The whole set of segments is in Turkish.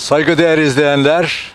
Saygıdeğer izleyenler,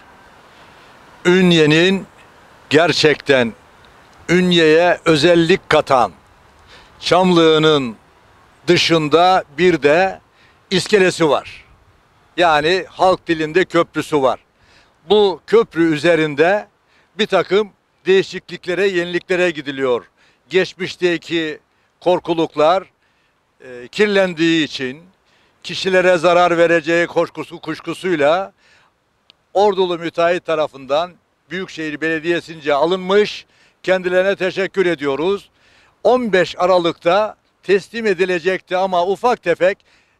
Ünye'nin gerçekten Ünye'ye özellik katan Çamlı'nın dışında bir de iskelesi var. Yani halk dilinde köprüsü var. Bu köprü üzerinde bir takım değişikliklere, yeniliklere gidiliyor. Geçmişteki korkuluklar kirlendiği için kişilere zarar vereceği kuşkusuyla Ordulu müteahhit tarafından Büyükşehir Belediyesi'nce alınmış. Kendilerine teşekkür ediyoruz. 15 Aralık'ta teslim edilecekti ama ufak tefek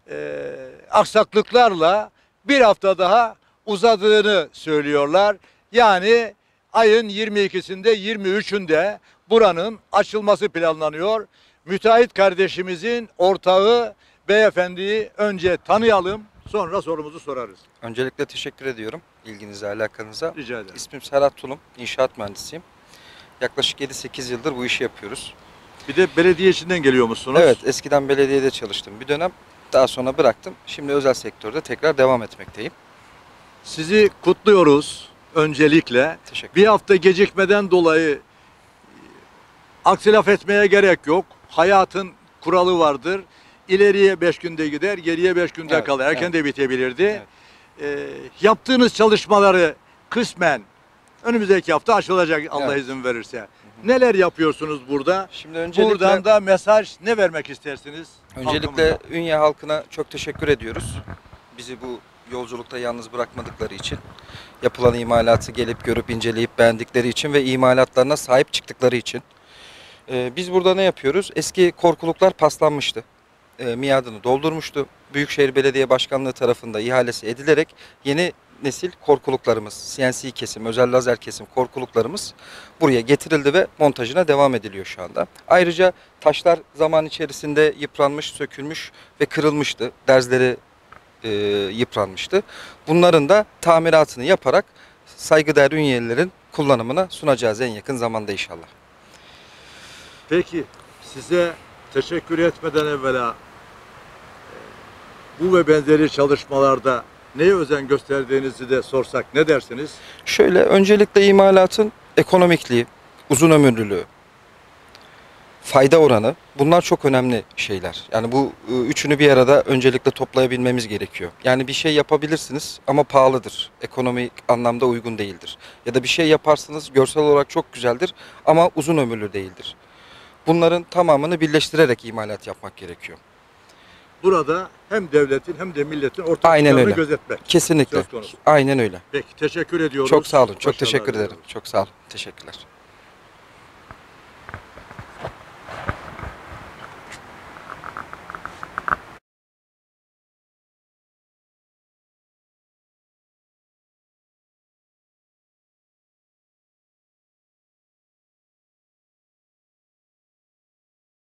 aksaklıklarla bir hafta daha uzadığını söylüyorlar. Yani ayın 22'sinde 23'ünde buranın açılması planlanıyor. Müteahhit kardeşimizin ortağı beyefendiyi önce tanıyalım, sonra sorumuzu sorarız. Öncelikle teşekkür ediyorum ilginize, alakanıza. Rica ederim. İsmim Serhat Tulum, inşaat mühendisiyim. Yaklaşık 7-8 yıldır bu işi yapıyoruz. Bir de belediye içinden geliyor musunuz? Evet, eskiden belediyede çalıştım bir dönem. Daha sonra bıraktım. Şimdi özel sektörde tekrar devam etmekteyim. Sizi kutluyoruz öncelikle. Teşekkür Bir ederim. hafta gecikmeden dolayı aksi laf etmeye gerek yok. Hayatın kuralı vardır. İleriye 5 günde gider, geriye 5 günde Evet, kalır. Erken evet. de bitebilirdi. Evet. Yaptığınız çalışmaları kısmen önümüzdeki hafta açılacak Allah Evet. izin verirse. Neler yapıyorsunuz burada? Şimdi öncelikle, Buradan da mesaj ne vermek istersiniz? öncelikle halkımıza? Ünye halkına çok teşekkür ediyoruz. Bizi bu yolculukta yalnız bırakmadıkları için, yapılan imalatı gelip görüp inceleyip beğendikleri için ve imalatlarına sahip çıktıkları için. Biz burada ne yapıyoruz? Eski korkuluklar paslanmıştı. Miadını doldurmuştu. Büyükşehir Belediye Başkanlığı tarafından ihalesi edilerek yeni nesil korkuluklarımız, CNC kesim, özel lazer kesim korkuluklarımız buraya getirildi ve montajına devam ediliyor şu anda. Ayrıca taşlar zaman içerisinde yıpranmış, sökülmüş ve kırılmıştı. Derzleri yıpranmıştı. Bunların da tamiratını yaparak saygıdeğer Ünyelilerin kullanımına sunacağız en yakın zamanda inşallah. Peki size teşekkür etmeden evvela bu ve benzeri çalışmalarda neye özen gösterdiğinizi de sorsak ne dersiniz? Şöyle, öncelikle imalatın ekonomikliği, uzun ömürlülüğü, fayda oranı, bunlar çok önemli şeyler. Yani bu üçünü bir arada öncelikle toplayabilmemiz gerekiyor. Yani bir şey yapabilirsiniz ama pahalıdır, ekonomik anlamda uygun değildir. Ya da bir şey yaparsınız, görsel olarak çok güzeldir ama uzun ömürlü değildir. Bunların tamamını birleştirerek imalat yapmak gerekiyor. Burada hem devletin hem de milletin ortak Aynen çıkarını öyle. gözetmek. Kesinlikle. Söz konusu. Aynen öyle. Peki teşekkür ediyoruz. Çok sağ olun. Çok Başarılar teşekkür ederim. diliyoruz. Çok sağ olun. Teşekkürler.